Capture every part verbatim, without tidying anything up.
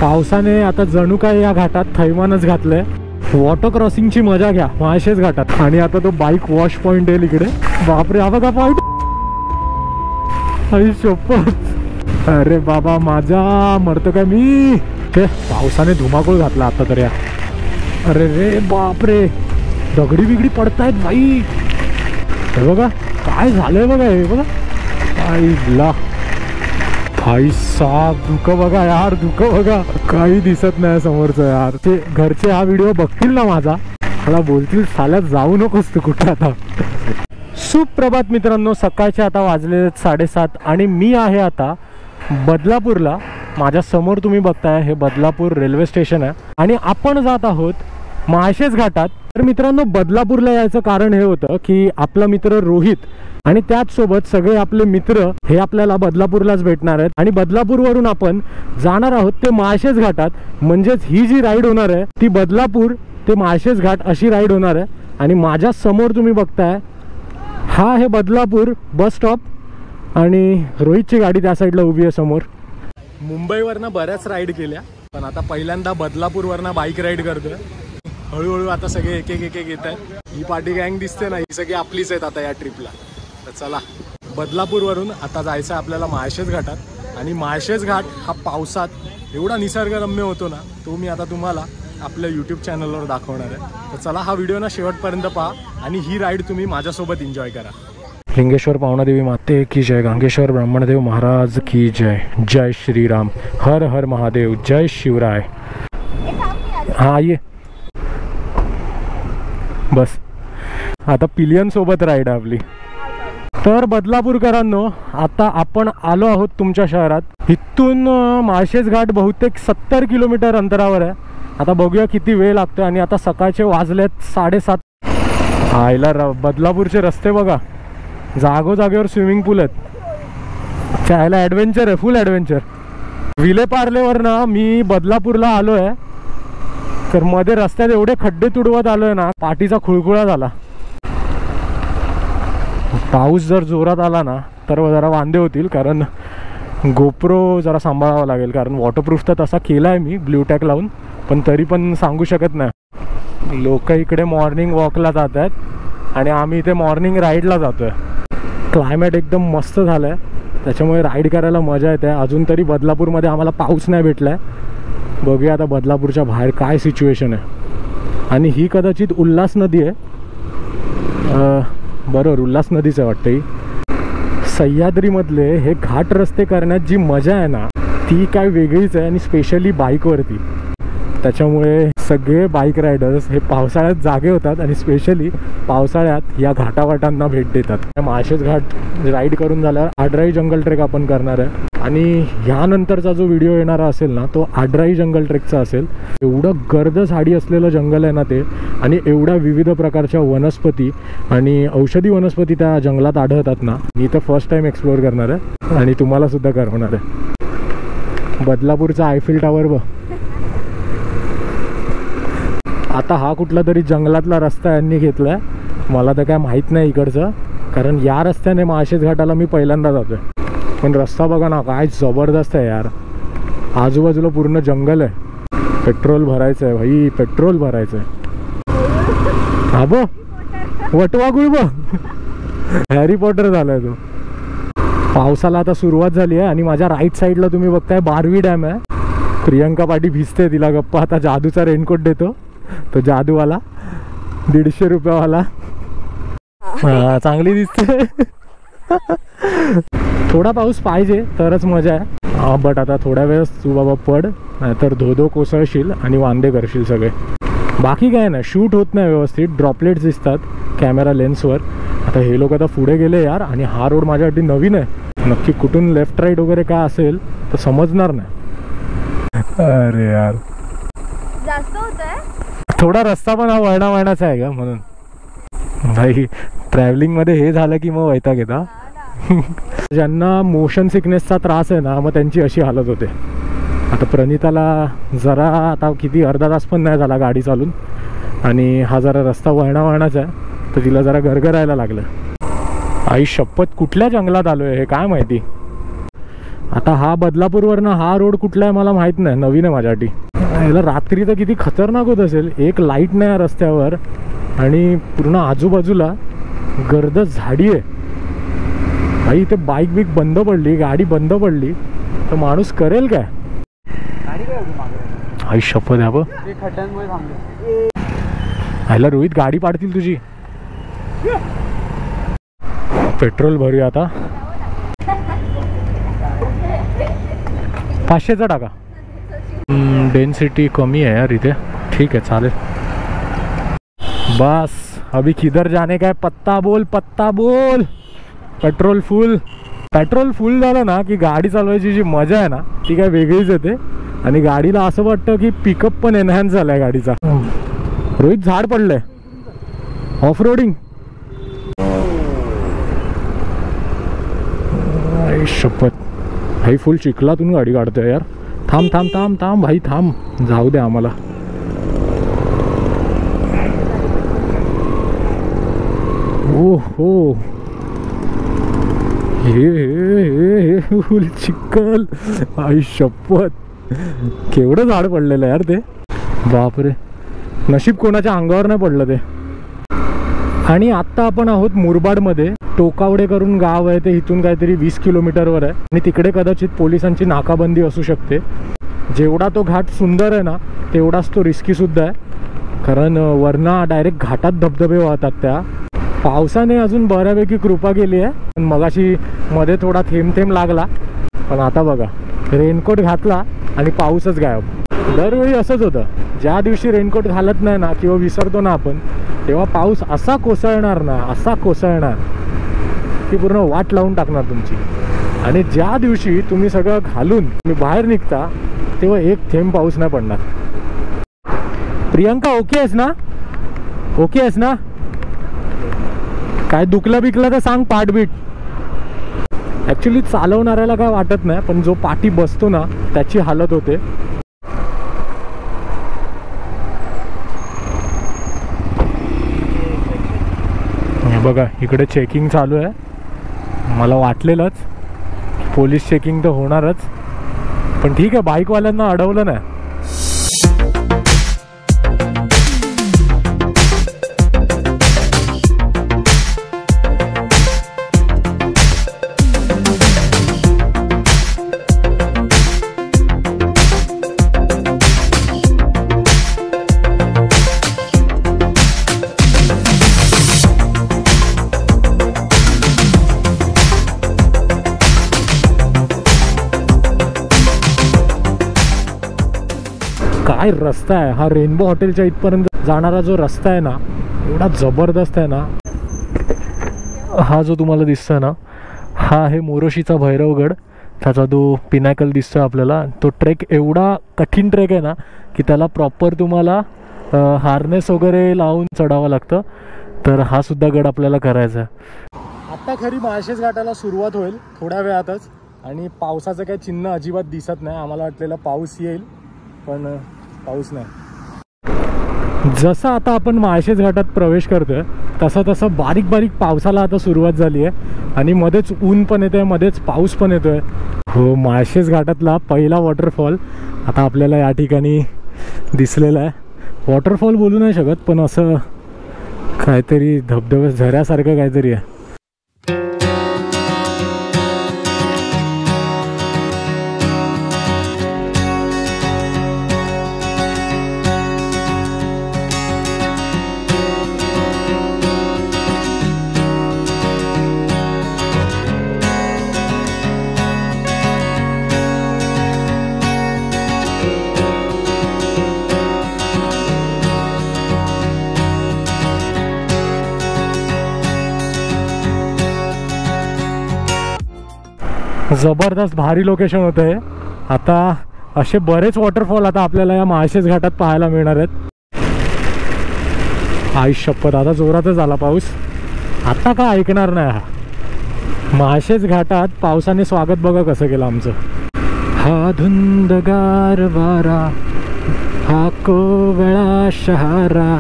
पावसाने आता जणू काय या घाटात थैमानच घातलंय. वॉटर क्रॉसिंगची मजा घ्या माळशेज घाटात. आणि आता तो बाईक वॉश पॉइंट आहे इकडे. बापरे हा बघा पॉइंट. आई शपथ. अरे बाबा माझा मरतो काय मी. ते पावसाने धुमाकूळ घातला आता तर या. अरे रे बापरे दगडी बिगडी पडतायत भाई. हे बघा काय झालंय बघा. हे बघा आईला भाई साब धुकं बघा यार. धुकं बघा काही दिसत नाही समोरचं यार. ते घरचे हा व्हिडिओ बघतील ना माझा मला बोलतील साल्यात जाऊ नकोस तू कुठे. आता सुप्रभात मित्रांनो. सकाळचे आता वाजले साडेसात आणि मी आहे आता बदलापूरला. माझ्या समोर तुम्ही बघताय हे बदलापूर रेल्वे स्टेशन आहे आणि आपण जात आहोत माळशेज घाटात. तर मित्रांनो बदलापूरला यायचं कारण हे होतं की आपला मित्र रोहित आणि त्याच सोबत सगळे आपले मित्र हे आपल्याला बदलापूरलाच भेटणार आहेत. आणि बदलापूरवरून आपण जाणार आहोत ते माळशेज घाटात. म्हणजेच ही जी राईड होणार आहे ती बदलापूर ते माळशेज घाट अशी राईड होणार आहे. आणि माझ्या समोर तुम्ही बघताय हा आहे बदलापूर बस स्टॉप आणि रोहितची गाडी त्या साईडला उभी आहे समोर. मुंबईवरनं बऱ्याच राईड केल्या पण आता पहिल्यांदा बदलापूरवरनं बाईक राईड करतोय. हळूहळू आता सगळे एक एक एक एक येत आहेत. ही पार्टी गँग दिसते ना ही सगळी आपलीच आहेत आता या ट्रिपला. तर चला बदलापूरवरून आता जायचं आपल्याला माळशेज घाटात. आणि माळशेज घाट हा पावसात एवढा निसर्गरम्य होतो ना तो मी आता तुम्हाला आपल्या यूट्यूब चॅनलवर दाखवणार आहे. तर चला हा व्हिडिओ ना शेवटपर्यंत पहा आणि ही राईड तुम्ही माझ्यासोबत एन्जॉय करा. लिंगेश्वर पावनादेवी माते की जय. गांगेश्वर ब्राह्मणदेव महाराज की जय. जय श्रीराम. हर हर महादेव. जय शिवराय. हाँ ये बस आता पिलियन सोबत राईड आपली. तर बदलापूरकरांनो आता आपण आलो आहोत तुमच्या शहरात. इथून माळशेज घाट बहुतेक सत्तर किलोमीटर अंतरावर आहे. आता बघूया किती वेळ लागतो. आणि आता सकाळचे वाजलेत साडेसात. आयला र बदलापूरचे रस्ते बघा. जागोजागेवर स्विमिंग पूल आहेत. चायला ॲडव्हेंचर आहे फुल ॲडव्हेंचर. विलेपार्लेवर ना मी बदलापूरला आलो आहे तर मध्ये रस्त्यात एवढे खड्डे तुडवत आलो आहे ना पाठीचा खुळखुळा झाला. पाऊस जर जोरात आला ना तर जरा वांदे होतील कारण गोप्रो जरा सांभाळावा लागेल. कारण वॉटरप्रूफ तर तसा केला आहे मी ब्ल्यू टॅक लावून पण तरी पण सांगू शकत नाही. लोक इकडे मॉर्निंग वॉकला जात आहेत आणि आम्ही इथे मॉर्निंग राईडला जातो आहे. क्लायमेट एकदम मस्त झालं आहे त्याच्यामुळे राईड करायला मजा येते. अजून तरी बदलापूरमध्ये आम्हाला पाऊस नाही भेटला आहे. बघूया आता बदलापूरच्या बाहेर काय सिच्युएशन आहे. आणि ही कदाचित उल्हास नदी आहे. बरोबर उल्हास नदीच आहे वाटतं ही. सह्याद्रीमधले हे घाट रस्ते करण्यात जी मजा आहे ना ती काय वेगळीच आहे. आणि स्पेशली बाईकवरती. त्याच्यामुळे सगळे बाईक रायडर्स हे पावसाळ्यात जागे होतात आणि स्पेशली पावसाळ्यात या घाटावाटांना भेट देतात. माळशेज घाट राईड करून झाल्यावर आडराई जंगल ट्रेक आपण करणार आहे. आणि ह्यानंतरचा जो व्हिडिओ येणारा असेल ना तो आडराई जंगल ट्रेकचा असेल. एवढं गर्द झाडी असलेलं जंगल आहे ना ते. आणि एवढ्या विविध प्रकारच्या वनस्पती आणि औषधी वनस्पती त्या जंगलात आढळतात ना. मी तर फर्स्ट टाइम एक्सप्लोअर करणार आहे आणि तुम्हाला सुद्धा करवणार आहे. बदलापूरचा आयफिल टावर बघ. आता हा कुठला तरी जंगलातला रस्ता यांनी घेतलाय. मला तर काय माहीत नाही इकडचं कारण या रस्त्याने माळशेज घाटाला मी पहिल्यांदा जातोय. पण रस्ता बघा ना काय जबरदस्त आहे यार. आजूबाजूला पूर्ण जंगल आहे. पेट्रोल भरायचं आहे भाई. पेट्रोल भरायचं आहे. हा बो वटवागुळ बघ. हॅरी पॉटर झालाय तो. पावसाला आता सुरुवात झाली आहे. आणि माझ्या राईट साईडला तुम्ही बघताय बारवी डॅम आहे. प्रियंका पाटी भिजते तिला गप्पा. आता जादूचा रेनकोट देतो तो जादूवाला दीडशे रुपयावाला. हा चांगली दिसते. थोडा पाऊस पाहिजे तरच मजा आहे. बट आता थोड्या वेळेस तू बाबा पड नाहीतर धोधो कोसळशील आणि वांदे करशील सगळे. बाकी काय नाही शूट होत नाही व्यवस्थित. ड्रॉपलेट्स दिसतात कॅमेरा लेन्सवर. आता हे लोक आता पुढे गेले यार. आणि हा रोड माझ्यासाठी नवीन आहे. नक्की कुठून लेफ्ट राईट वगैरे काय असेल तर समजणार नाही. अरे यार जास्त होतंय. थोडा रस्ता पण हा वळणा वळणाचा आहे का म्हणून भाई. ट्रॅव्हलिंगमध्ये हे झालं की मग वैताग येता. ज्यांना मोशन सिकनेसचा त्रास आहे ना मग त्यांची अशी हालत होते. आता प्रणिताला जरा आता किती अर्धा तास पण नाही झाला गाडी चालून. आणि हा जरा रस्ता वळणा वळणाचा आहे तर तिला जरा गरगरायला लागलं. आई शपथ कुठल्या जंगलात आलो आहे हे काय माहिती. आता हा बदलापूरवरनं हा रोड कुठला आहे मला माहीत नाही, नवीन आहे माझ्यासाठी. याला रात्री तर किती खतरनाक होत असेल, एक लाईट नाही रस्त्यावर आणि पूर्ण आजूबाजूला गर्द झाडी आहे. भाई इथे बाईक बिक बंद पडली, गाडी बंद पडली तर माणूस करेल काय? आई शपथ आहे बघ, आयला रोहित गाडी पाडतील तुझी. पेट्रोल भरूया आता, पाचशेचा टाका. डेन्सिटी कमी आहे यार इथे, ठीक आहे चालेल. बस अभी किधर जाने का है, पत्ता बोल पत्ता बोल. पेट्रोल फुल. पेट्रोल फुल झालं ना की गाडी चालवायची जी मजा आहे ना ती काय वेगळीच येते. आणि गाडीला असं वाटतं की पिकअप पण एनहॅन्स झालाय गाडीचा. रोहित झाड पडलंय, ऑफ रोडिंग. शपथ भाई फुल चिखलातून गाडी काढतोय यार. थांब थांब थांब थांब भाई थांब, जाऊ दे आम्हाला. ओ हो हे हे हे फुल चिखल. आई शपथ केवढं झाड पडलेलं यार ते, बापरे. नशीब कोणाच्या अंगावर नाही पडलं ते. आणि आत्ता आपण आहोत मुरबाडमध्ये. टोकावडे करून गाव आहे ते, इथून काहीतरी वीस किलोमीटरवर आहे. आणि तिकडे कदाचित पोलिसांची नाकाबंदी असू शकते. जेवढा तो घाट सुंदर आहे ना तेवढाच तो रिस्कीसुद्धा आहे, कारण वरना डायरेक्ट घाटात धबधबे वाहतात. त्या पावसाने अजून बऱ्यापैकी कृपा केली आहे. पण मगाशी मध्ये थोडा थेंब थेंब लागला, पण आता बघा रेनकोट घातला आणि पाऊसच गायब. दरवेळी असंच होतं, ज्या दिवशी रेनकोट घालत नाही ना किंवा विसरतो ना आपण, तेव्हा पाऊस असा कोसळणार ना असा कोसळणार की पूर्ण वाट लावून टाकणार तुमची. आणि ज्या दिवशी तुम्ही सगळं घालून तुम्ही बाहेर निघता तेव्हा एक थेंब पाऊस नाही पडणार. प्रियंका ओके आहेस ना? ओके आहेस ना? काय दुखलं बिकलं तर सांग, पाठबीट. ॲक्च्युली चालवणाऱ्याला काय वाटत नाही, पण जो पाठी बसतो ना त्याची हालत होते. बघा इकडे चेकिंग चालू आहे. मला वाटलेलंच पोलीस चेकिंग तर होणारच, पण ठीक आहे बाईकवाल्यांना अडवलं नाही. काय रस्ता आहे हा, रेनबो हॉटेलच्या इथपर्यंत जाणारा जो रस्ता आहे ना एवढा जबरदस्त आहे ना. हा जो तुम्हाला दिसतोय ना हा आहे मोरोशीचा भैरवगड. त्याचा जो पिनॅकल दिसतोय आपल्याला, तो ट्रेक एवढा कठीण ट्रेक आहे ना की त्याला प्रॉपर तुम्हाला हार्नेस वगैरे लावून चढावं लागतं. तर हा सुद्धा गड आपल्याला करायचा आहे. आत्ता खरी माळशेज घाटाला सुरुवात होईल थोड्या वेळातच, आणि पावसाचं काही चिन्ह अजिबात दिसत नाही. आम्हाला वाटलेलं पाऊस येईल पण पाऊस नाही. जसं आता आपण माळशेज घाटात प्रवेश करतोय तसं तसं बारीक बारीक पावसाला आता सुरुवात झाली आहे. आणि मध्येच ऊन पण येतोय, मध्येच पाऊस पण येतोय. हो, माळशेज घाटातला पहिला वॉटरफॉल आता आपल्याला या ठिकाणी दिसलेला आहे. वॉटरफॉल बोलू नाही शकत, पण असं काहीतरी धबधबे झऱ्यासारखं काहीतरी आहे. जबरदस्त भारी लोकेशन होतं हे. आता असे बरेच वॉटरफॉल आता आपल्याला या माळशेज घाटात पाहायला मिळणार आहेत. आई शपथ आता जोरातच आला पाऊस. आता का ऐकणार नाही. हा माळशेज घाटात पावसाने स्वागत बघा कसं केलं आमचं. हा धुंदगार वारा, हा कोवळा शहारा,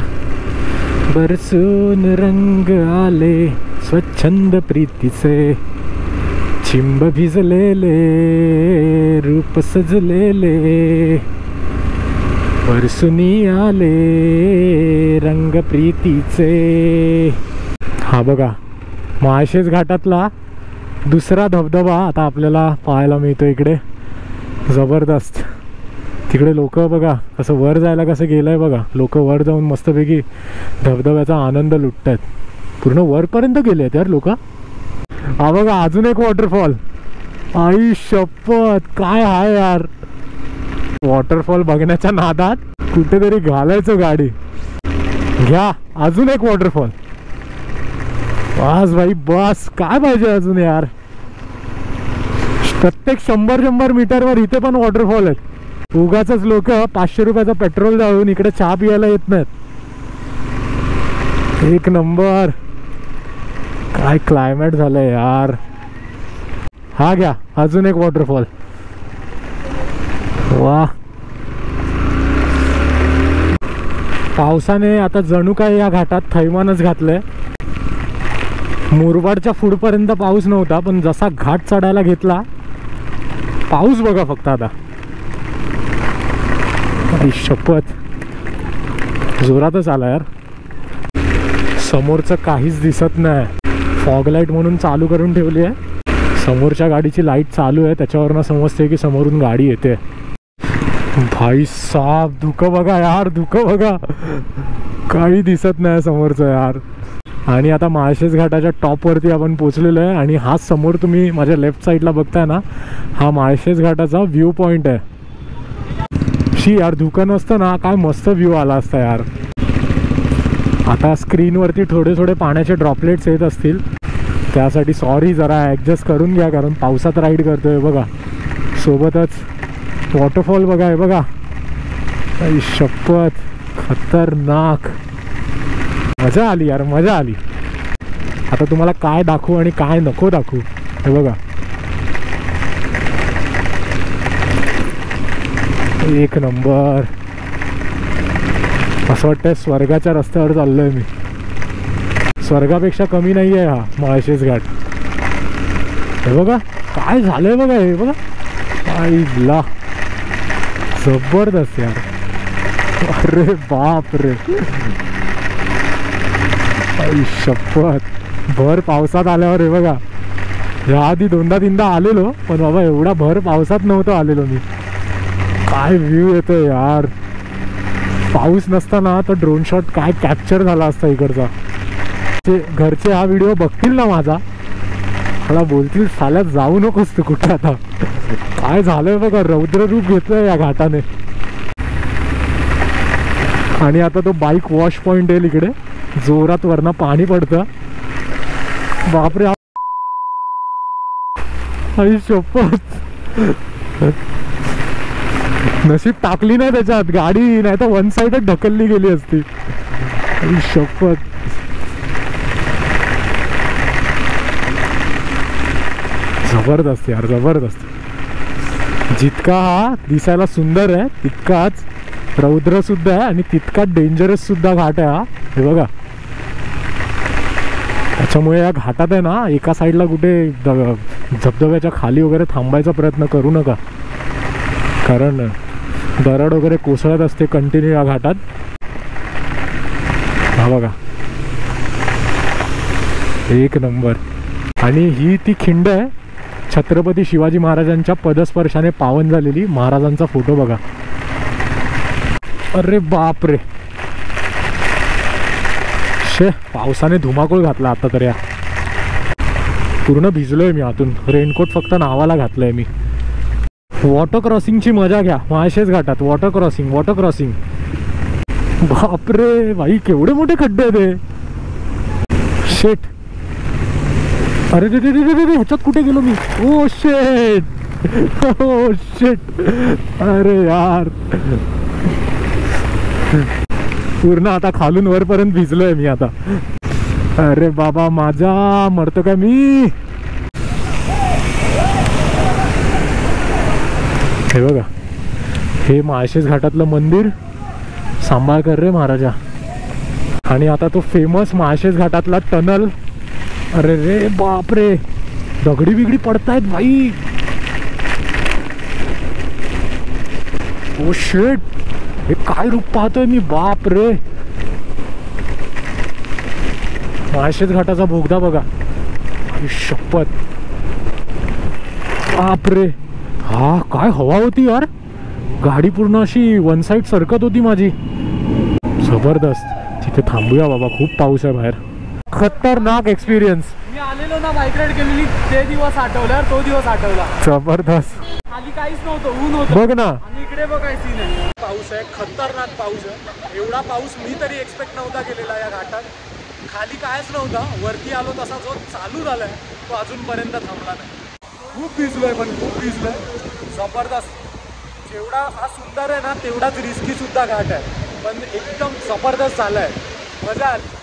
बरसून रंग आले स्वच्छंद प्रीतीचे, चिंब भिजलेले रूप सजलेले परसुनी आले रंग प्रीतीचे. हा बघा माळशेज घाटातला दुसरा धबधबा आता आपल्याला पाहायला मिळतो इकडे. जबरदस्त. तिकडे लोक बघा कसं वर जायला कसं गेलंय बघा. लोक वर जाऊन मस्तपैकी धबधब्याचा आनंद लुटतात. पूर्ण वरपर्यंत गेले आहेत यार लोक. हा बघा अजून एक वॉटरफॉल. आई शपथ काय आहे यार. वॉटरफॉल बघण्याच्या नादात कुठेतरी घालायचं गाडी. घ्या अजून एक वॉटरफॉल. बस भाई बस काय पाहिजे अजून यार. प्रत्येक शंभर शंभर मीटरवर इथे पण वॉटरफॉल आहेत. उगाच लोक पाचशे रुपयाचा पेट्रोल जाळून इकडे चहा पियाला येत नाहीत. एक नंबर. काय क्लायमेट झालंय यार. हा घ्या अजून एक वॉटरफॉल. वा. पावसाने आता जणू काय या घाटात थैमानच घातलंय. मुरबाडच्या पुढपर्यंत पाऊस नव्हता पण जसा घाट चढायला घेतला पाऊस बघा फक्त आता. शपथ जोरातच आला यार. समोरचं काहीच दिसत नाही. फॉग लाईट म्हणून चालू करून ठेवली आहे. समोरच्या गाडीची लाईट चालू आहे त्याच्यावरनं समजते की समोरून गाडी येते. भाई साहब धुकं बघा यार. धुकं बघा काही दिसत नाही समोरचं यार. आणि आता माळशेज घाटाच्या टॉपवरती आपण पोचलेलो आहे. आणि हा समोर तुम्ही माझ्या लेफ्ट साईडला बघताय ना हा माळशेज घाटाचा व्ह्यू पॉइंट आहे. शी यार धुकं नसतं ना काय मस्त व्ह्यू आला असता यार. आता स्क्रीनवरती थोडे थोडे पाण्याचे ड्रॉपलेट्स येत असतील त्यासाठी सॉरी जरा ॲडजस्ट करून घ्या कारण पावसात राईड करतोय बघा. सोबतच वॉटरफॉल बघा आहे बघा. आई शपथ खतरनाक. मजा आली यार मजा आली. आता तुम्हाला काय दाखवू आणि काय नको दाखवू हे बघा. एक नंबर. असं वाटतंय स्वर्गाच्या रस्त्यावर चाललोय मी. स्वर्गापेक्षा कमी नाही आहे हा माळशेज घाट. हे बघा काय झालंय बघा. हे बघा आईला जबरदस्त यार. अरे बाप रे. आई शपथ भर पावसात आल्यावर हे बघा. याआधी दोनदा तीनदा आलेलो पण बाबा एवढा भर पावसात नव्हतं आलेलो मी. काय व्ह्यू येतो यार. पाऊस नसताना तर ड्रोन शॉट काय कॅप्चर झाला असता इकडचा. ते घरचे हा व्हिडिओ बघतील ना माझा मला बोलतील साल्यात जाऊ नकोस तू कुठे. आता काय झालंय बघा रौद्र रूप घेतलंय या घाटाने. आणि आता तो बाईक वॉश पॉइंट येईल इकडे. जोरात वरनं पाणी पडतं. बापरे. आई शपथ नशीब टाकली नाही त्याच्यात गाडी नाही तर वन साइडच ढकलली गेली असती. आई शपथ. जबरदस्त यार जबरदस्त. जितका हा दिसायला सुंदर आहे तितकाच रौद्र सुद्धा आहे आणि तितकाच डेंजरस सुद्धा घाट आहे हा. हे बघा त्याच्यामुळे या घाटात आहे ना एका साईडला कुठे धबधब्याच्या खाली वगैरे थांबायचा प्रयत्न करू नका कारण दरड वगैरे कोसळत असते कंटिन्यू या घाटात. हा बघा एक नंबर. आणि ही ती खिंड आहे छत्रपती शिवाजी महाराजांच्या पदस्पर्शाने पावन झालेली. महाराजांचा फोटो बघा. अरे बाप रे. शे पावसाने धुमाकूळ घातला आता तर या. पूर्ण भिजलोय मी आतून. रेनकोट फक्त नावाला घातलंय मी. वॉटर क्रॉसिंगची मजा घ्या माळशेज घाटात. Water crossing water crossing. बापरे भाई केवढे मोठे खड्डे ते. शेट. अरे रे रे रे रे रे ह्याच्यात कुठे गेलो मी. ओ शेट ओ शेट. अरे यार पूर्ण आता खालून वरपर्यंत भिजलोय मी आता. अरे बाबा माझा मरतो का मी. हे बघा हे माळशेज घाटातलं मंदिर. सांभाळ कर रे महाराजा. आणि आता तो फेमस माळशेज घाटातला टनल. अरे रे बापरे दगडी बिगडी पडतायत भाई. ओ शेट, हे काय रूप पाहतोय मी, बाप रे. माळशेज घाटाचा बोगदा बघा, शपथ. बाप रे, हा काय हवा होती यार. गाडी पूर्ण अशी वन साइड सरकत होती माझी. जबरदस्त. तिथे थांबूया बाबा, खूप पाऊस आहे बाहेर. खतरनाक एक्सपिरियन्स. मी आलेलो ना बाईक राईड केलेली, ते दिवस आठवला, तो दिवस आठवला. जबरदस्त. खाली काहीच नव्हतं, ऊन होतं बघ ना. आणि इकडे बघाय सीन आहे. पाऊस आहे, खतरनाक पाऊस आहे. एवढा पाऊस मी तरी एक्सपेक्ट नव्हता केलेला या घाटात. खाली कायच नव्हता, वरती आलो तसा जो चालू झालाय तो अजूनपर्यंत थांबला नाही. खूप भिजलोय, पण खूप भिजलोय. जबरदस्त. जेवढा हा सुंदर आहे ना तेवढाच रिस्की सुद्धा घाट आहे, पण एकदम जबरदस्त झालाय. मजा आली.